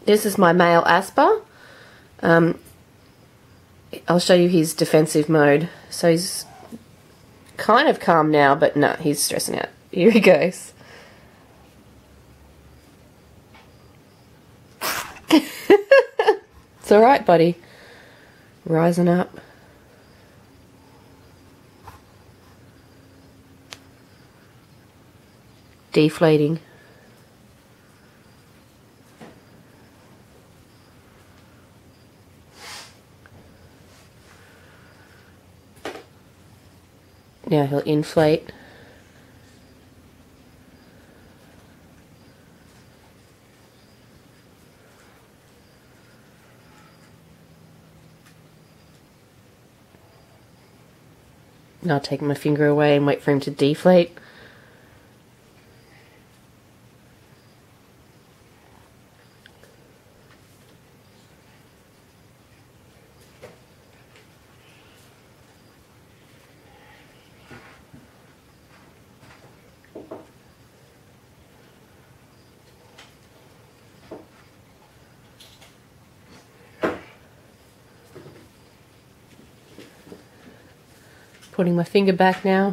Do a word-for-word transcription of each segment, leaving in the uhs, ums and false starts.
This is my male Asper. Um, I'll show you his defensive mode. So he's kind of calm now, but no, he's stressing out. Here he goes. It's alright, buddy. Rising up. Deflating. Now he'll inflate. Now I'll take my finger away and wait for him to deflate. Putting my finger back now.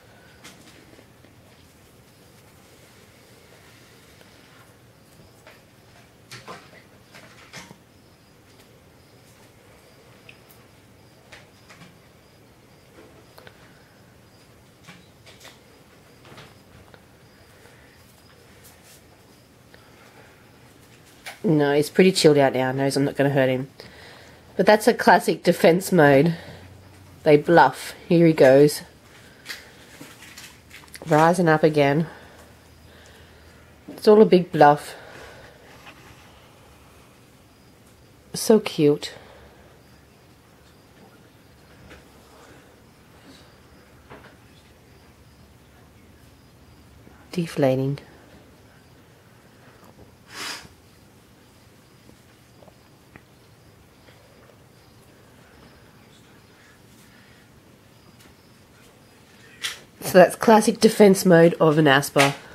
No, he's pretty chilled out now. Knows I'm not going to hurt him. But that's a classic defense mode. They bluff. Here he goes. Rising up again. It's all a big bluff. So cute. Deflating. So that's classic defense mode of an Asper.